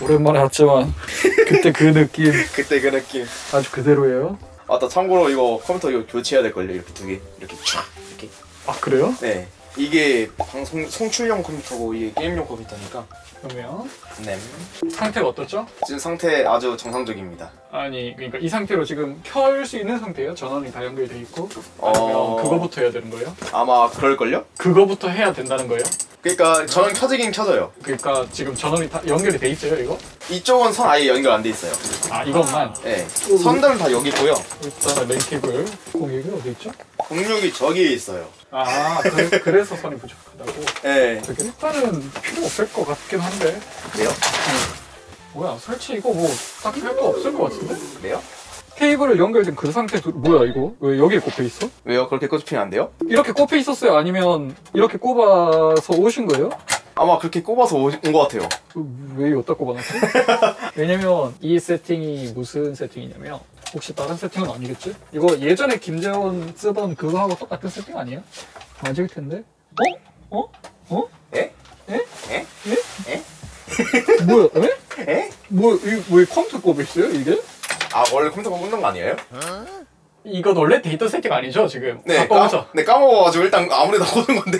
오랜만에 왔지만 그때 그 느낌 그때 그 느낌 아주 그대로예요. 아따 참고로 이거 컴퓨터 이거 교체해야 될걸요. 이렇게 두 개 이렇게 쫙 이렇게. 아 그래요? 네 이게 방송 송출용 컴퓨터고 이게 게임용 컴퓨터니까. 그러면 네 상태가 어떻죠? 지금 상태 아주 정상적입니다. 아니 그러니까 이 상태로 지금 켤 수 있는 상태예요? 전원이 다 연결돼 있고 아니면 그거부터 해야 되는 거예요? 아마 그럴걸요? 그거부터 해야 된다는 거예요? 그러니까 전원 켜지긴 켜져요. 그러니까 지금 전원이 다 연결이 돼 있어요 이거? 이쪽은 선 아예 연결 안 돼 있어요. 아 이것만? 네 선들은 다 여기 있고요. 일단은 랜케이블 공익이 어디 있죠? 공육이 저기에 있어요. 아 그래서 선이 부족하다고? 네 일단은 필요 없을 것 같긴 한데. 그래요? 뭐야 설치 이거 뭐 딱히 할 거 없을 것 같은데? 그래요? 케이블을 연결된 그 상태 뭐야 이거? 왜 여기에 꼽혀 있어? 왜요? 그렇게 꽂히면 안 돼요? 이렇게 꼽혀 있었어요? 아니면 이렇게 꼽아서 오신 거예요? 아마 그렇게 꼽아서 온 것 같아요. 왜 여기다 꼽아놨지? 왜냐면 이 세팅이 무슨 세팅이냐면 혹시 다른 세팅은 아니겠지? 이거 예전에 김재원 쓰던 그거하고 똑같은 세팅 아니에요? 맞을 텐데? 어? 에? 에? 에? 에? 에? 뭐야? 에? 에? 왜 컴퓨터 꼽혀 있어요 이게? 아 원래 컴퓨터가 꽂는 거 아니에요? 이건 원래 데이터 세팅 아니죠 지금? 네 바꿔보자. 네 까먹어가지고 일단 아무래도 꽂은 건데.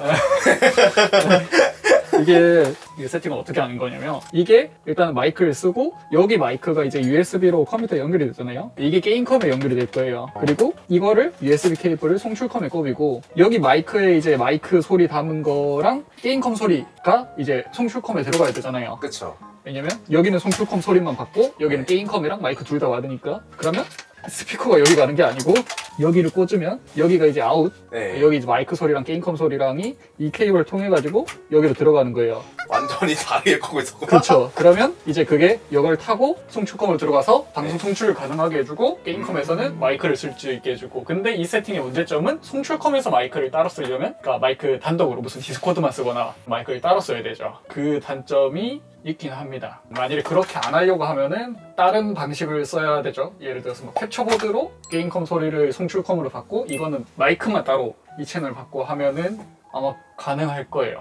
이게 세팅을 어떻게 하는 거냐면 이게 일단 마이크를 쓰고 여기 마이크가 이제 USB로 컴퓨터에 연결이 되잖아요. 이게 게임컴에 연결이 될 거예요. 그리고 이거를 USB 케이블을 송출컴에 꼽이고 여기 마이크에 이제 마이크 소리 담은 거랑 게임컴 소리가 이제 송출컴에 들어가야 되잖아요. 그쵸. 왜냐면 여기는 송출컴 소리만 받고 여기는 게임컴이랑 마이크 둘 다 받으니까 그러면 스피커가 여기 가는 게 아니고 여기를 꽂으면 여기가 이제 아웃 네. 여기 이제 마이크 소리랑 게임컴 소리랑이 이 케이블을 통해 가지고 여기로 들어가는 거예요. 완전히 다르게 꽂고 있었구나. 그렇죠. 그러면 이제 그게 이걸 타고 송출컴으로 들어가서 방송 송출을 가능하게 해주고 게임컴에서는 마이크를 쓸 수 있게 해주고 근데 이 세팅의 문제점은 송출컴에서 마이크를 따로 쓰려면 그러니까 마이크 단독으로 무슨 디스코드만 쓰거나 마이크를 따로 써야 되죠. 그 단점이 있긴 합니다. 만약에 그렇게 안 하려고 하면은 다른 방식을 써야 되죠. 예를 들어서 뭐 캡처보드로 게임컴 소리를 송출컴으로 받고 이거는 마이크만 따로 이 채널 받고 하면은 아마 가능할 거예요.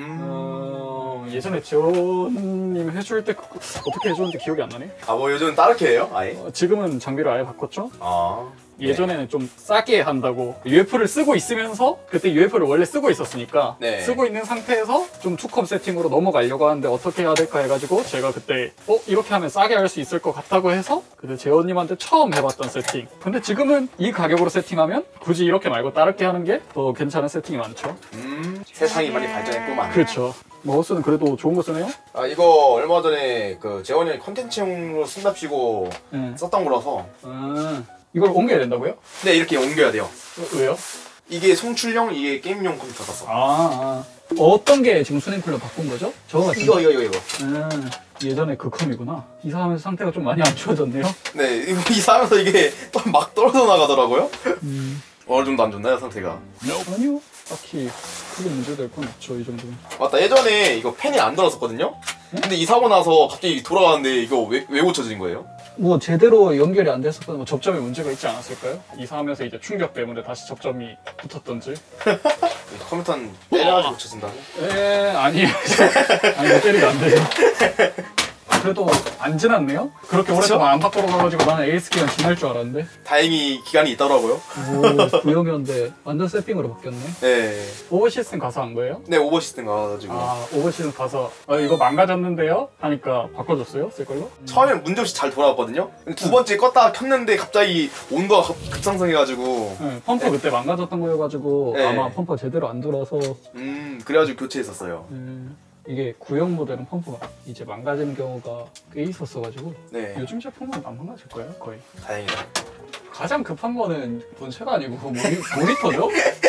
예전에 재원님 해줄 때 어떻게 해줬는지 기억이 안 나네? 아 뭐 요즘 따르게 해요? 아예? 지금은 장비를 아예 바꿨죠? 아 예전에는 좀 싸게 한다고 UF를 쓰고 있으면서 그때 UF를 원래 쓰고 있었으니까 네. 쓰고 있는 상태에서 좀 투컴 세팅으로 넘어가려고 하는데 어떻게 해야 될까 해가지고 제가 그때 이렇게 하면 싸게 할 수 있을 것 같다고 해서 그때 재원님한테 처음 해봤던 세팅. 근데 지금은 이 가격으로 세팅하면 굳이 이렇게 말고 다르게 하는 게 더 괜찮은 세팅이 많죠. 세상이 많이 발전했구만. 그렇죠. 마우스는 그래도 좋은 거 쓰네요? 아 이거 얼마 전에 그 재원이 형이 컨텐츠용으로 쓴답시고 썼던 거라서. 이걸 옮겨야 된다고요? 네 이렇게 옮겨야 돼요. 왜요? 이게 송출용 이게 게임용 컴퓨터라서. 어떤 게 지금 수냉쿨러 바꾼 거죠? 저거 같은데? 이거. 예전에 그 컴이구나. 이사하면서 상태가 좀 많이 안 좋아졌네요. 네 이거 이사하면서 이게 또 막 떨어져 나가더라고요. 어느 정도 안 좋나요 상태가? 아니요. 딱히 크게 문제될 건 없죠 이 정도는. 맞다 예전에 이거 팬이 안 들었었거든요? 근데 이사하고 나서 갑자기 돌아가는데 이거 왜 고쳐진 거예요? 뭐 제대로 연결이 안 됐었거나 뭐 접점에 문제가 있지 않았을까요? 이사하면서 이제 충격 때문에 다시 접점이 붙었던지. 컴퓨터는 때려가지고 고쳐진다고? 아니에요. 아니 때리면 안 되죠. 그래도 안 지났네요? 그렇게 오랫동안 안 바꾸러 가가지고 나는 AS 기간 지날 줄 알았는데. 다행히 기간이 있더라고요. 오, 구형이었는데 완전 세팅으로 바뀌었네. 네. 오버시스템 가서 한 거예요? 네 오버시스템 가가지고. 오버시스템 가서 이거 망가졌는데요? 하니까 바꿔줬어요? 쓸 걸로? 처음엔 문제없이 잘 돌아왔거든요? 두 번째 껐다가 켰는데 갑자기 온도가 급상승해가지고. 네, 펌프 그때 망가졌던 거여가지고 네. 아마 펌프가 제대로 안 돌아서. 그래가지고 교체했었어요. 이게 구형 모델은 펌프가 이제 망가지는 경우가 꽤 있었어가지고. 네. 요즘 제품은 안 망가질 거예요 거의. 다행이다. 가장 급한 거는 본체가 아니고 모니터죠?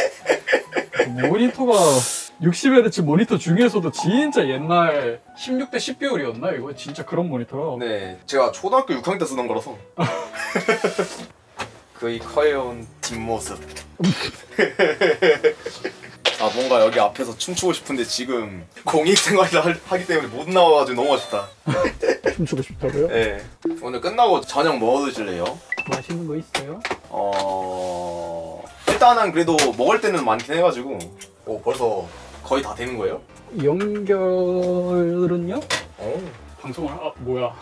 모니터가 60Hz 모니터 중에서도 진짜 옛날 16대 10비율이었나? 이거 진짜 그런 모니터라. 네, 제가 초등학교 6학년 때 쓰던 거라서. 거의 커해온 뒷모습. 아 뭔가 여기 앞에서 춤추고 싶은데 지금 공익 생활을 하기 때문에 못 나와가지고 너무 아쉽다. 춤추고 싶다고요? 네. 오늘 끝나고 저녁 뭐 드실래요? 맛있는 거 있어요? 일단은 그래도 먹을 때는 많긴 해가지고 벌써 거의 다 되는 거예요? 연결은요? 방송을 뭐야?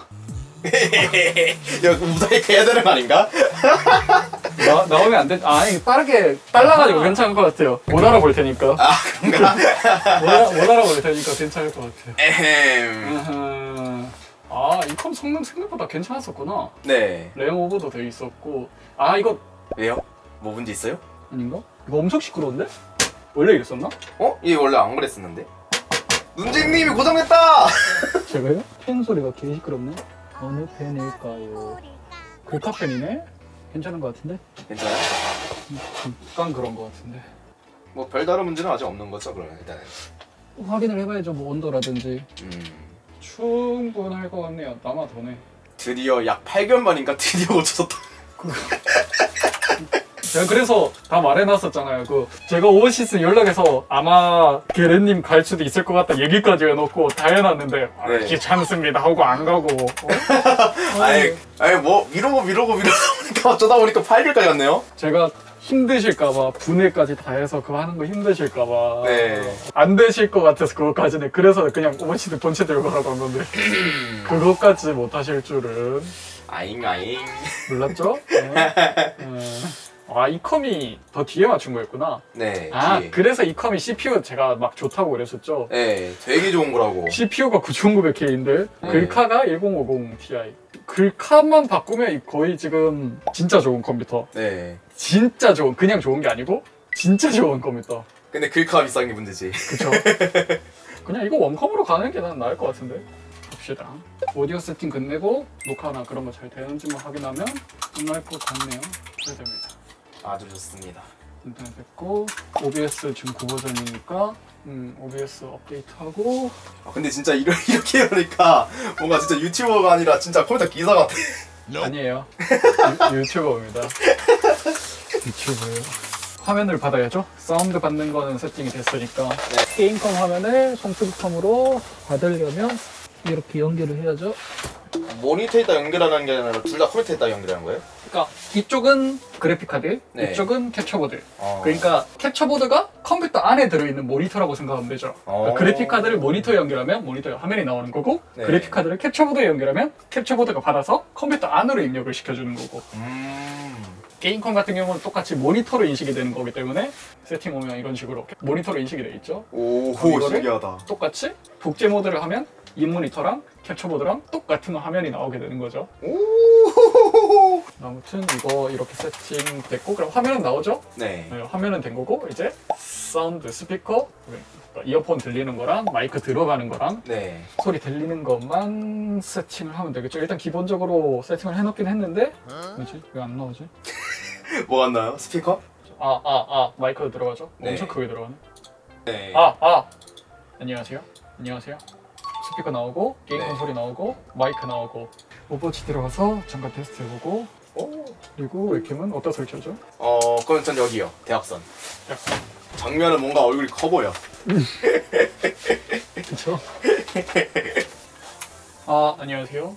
야, 모자이크 해야 되는 거 아닌가? 나오면 안 돼. 아니 빠르게 빨라가지고 괜찮을 것 같아요. 못 알아볼 테니까. 아, 그런가? 못 알아볼 테니까 괜찮을 것 같아요. 에헴. 이컴 성능 생각보다 괜찮았었구나. 네. 램 오버도 돼 있었고. 이거 왜요? 뭐 문제 있어요? 아닌가? 이거 엄청 시끄러운데? 원래 이랬었나? 얘 원래 안 그랬었는데? 눈쟁님이 고장냈다! 제가요? 펜 소리가 개 시끄럽네. 어느 펜일까요? 글카 펜이네? 괜찮은 것 같은데? 괜찮아요? 잠깐 그런 것 같은데. 뭐 별다른 문제는 아직 없는 거죠, 그러면 일단은. 확인을 해봐야죠. 뭐 온도라든지. 충분할 것 같네요. 남아 도네. 드디어 약 8개월 만인가 드디어 고쳐졌다. 제가 그래서 다 말해놨었잖아요. 제가 오버시스 연락해서 아마 게렌님 갈 수도 있을 것 같다 얘기까지 해놓고 다 해놨는데 네. 귀찮습니다 하고 안 가고. 아니 뭐 미루고 보니까 어쩌다 보니까 8개월까지 갔네요. 제가 힘드실까봐 분해까지 다 해서 그거 하는 거 힘드실까봐 네. 안 되실 것 같아서 그것까지는 그래서 그냥 오버시스 본체 들고 가라고 한 건데 그것까지 못 하실 줄은 아잉 몰랐죠? 이컴이 더 뒤에 맞춘 거였구나. 네. 뒤에. 그래서 이컴이 CPU 제가 막 좋다고 그랬었죠. 네, 되게 좋은 거라고. CPU가 9900K인데 글카가 1050 Ti. 글카만 바꾸면 거의 지금 진짜 좋은 컴퓨터. 네. 진짜 좋은, 그냥 좋은 게 아니고 진짜 좋은 컴퓨터. 근데 글카가 비싼 게 문제지. 그쵸? 그냥 이거 원컴으로 가는 게 난 나을 것 같은데. 봅시다. 오디오 세팅 끝내고 녹화나 그런 거 잘 되는지만 확인하면 끝날 것 같네요. 잘 됩니다. 아주 좋습니다. 일단 됐고 OBS 지금 9버전이니까 OBS 업데이트하고. 근데 진짜 이렇게 하니까 뭔가 진짜 유튜버가 아니라 진짜 컴퓨터 기사 같아. 아니에요. 유튜버입니다. 유튜버예요. 화면을 받아야죠. 사운드 받는 거는 세팅이 됐으니까. 네. 게임컴 화면을 송출컴으로 받으려면 이렇게 연결을 해야죠. 모니터에다 연결하는 게 아니라 둘 다 컴퓨터에다 연결하는 거예요? 그러니까 이쪽은 그래픽카드, 네. 이쪽은 캡처보드. 그러니까 캡처보드가 컴퓨터 안에 들어있는 모니터라고 생각하면 되죠. 그러니까 그래픽카드를 모니터에 연결하면 모니터에 화면이 나오는 거고, 네. 그래픽카드를 캡처보드에 연결하면 캡처보드가 받아서 컴퓨터 안으로 입력을 시켜주는 거고. 게임컴 같은 경우는 똑같이 모니터로 인식이 되는 거기 때문에 세팅 오면 이런 식으로 모니터로 인식이 돼 있죠. 오, 신기하다. 똑같이 독재 모드를 하면 이 모니터랑 캡처보드랑 똑같은 화면이 나오게 되는 거죠. 오. 아무튼 이거 이렇게 세팅됐고, 그럼 화면은 나오죠? 네. 네, 화면은 된 거고, 이제 사운드 스피커, 그러니까 이어폰 들리는 거랑 마이크 들어가는 거랑 네. 소리 들리는 것만 세팅을 하면 되겠죠. 일단 기본적으로 세팅을 해놓긴 했는데 뭐지? 왜 안 나오지? 뭐 같나요? 스피커? 마이크도 들어가죠? 네. 엄청 크게 들어가네. 네. 안녕하세요. 스피커 나오고, 게임 네. 콘솔이 나오고, 마이크 나오고, 오버워치 들어가서 잠깐 테스트 해보고, 그리고 웹캠은 어디다 설치하죠? 그건 전 여기요. 대학선. 약간 정면은 뭔가 얼굴이 커 보여. 그쵸? 안녕하세요.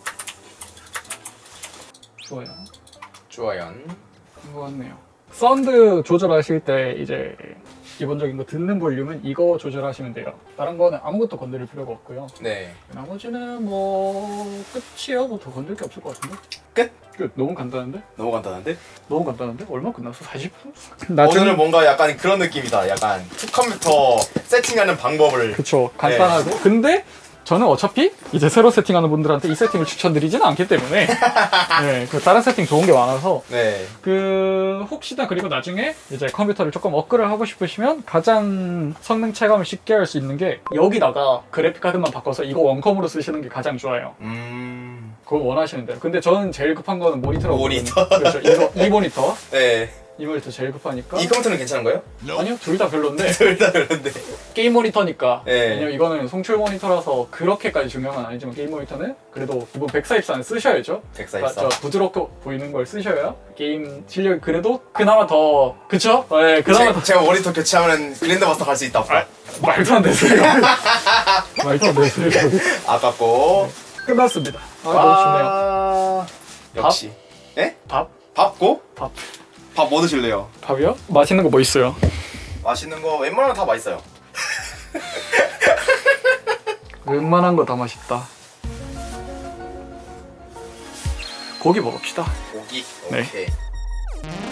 좋아요. 이거 같네요. 사운드 조절하실 때 이제 기본적인 거 듣는 볼륨은 이거 조절하시면 돼요. 다른 거는 아무것도 건드릴 필요가 없고요. 네. 나머지는 뭐 끝이에요. 뭐 더 건들 게 없을 것 같은데? 끝? 너무 간단한데? 너무 간단한데? 너무 간단한데? 얼마 끝났어? 40분? 오늘은 뭔가 약간 그런 느낌이다. 약간 컴퓨터 세팅하는 방법을. 그쵸. 간단하고. 네. 근데 저는 어차피 이제 새로 세팅하는 분들한테 이 세팅을 추천드리지는 않기 때문에 네, 다른 세팅 좋은 게 많아서 네. 혹시나 그리고 나중에 이제 컴퓨터를 조금 업그레이드 하고 싶으시면 가장 성능 체감을 쉽게 할 수 있는 게 여기다가 그래픽 카드만 바꿔서 이거 원컴으로 쓰시는 게 가장 좋아요. 그거 원하시는 대로. 근데 저는 제일 급한 거는 모니터라고. 모니터. 그렇죠. 이 모니터. 네. 이 모니터 제일 급하니까. 이 컴퓨터는 괜찮은 거예요? 아니요, 둘 다 별론데. 둘 다 별론데. 게임 모니터니까. 네. 왜냐면 이거는 송출 모니터라서 그렇게까지 중요한 건 아니지만 게임 모니터는 그래도 기본 144는 쓰셔야죠. 144. 그러니까 부드럽게 보이는 걸 쓰셔야 게임 실력이 그래도 그나마 더. 그쵸? 네, 그나마 더. 제가 모니터 교체하면 그랜드마스터 갈 수 있다. 말도 안 되세요. 말도 안 되세요. 아깝고. 끝났습니다. 너무 좋네요. 역시. 예? 밥? 밥고? 밥. 밥 뭐 드실래요? 밥이요? 맛있는 거 뭐 있어요? 맛있는 거 웬만하면 다 맛있어요. 웬만한 거 다 맛있다. 고기 먹읍시다. 고기. 네. 오케이.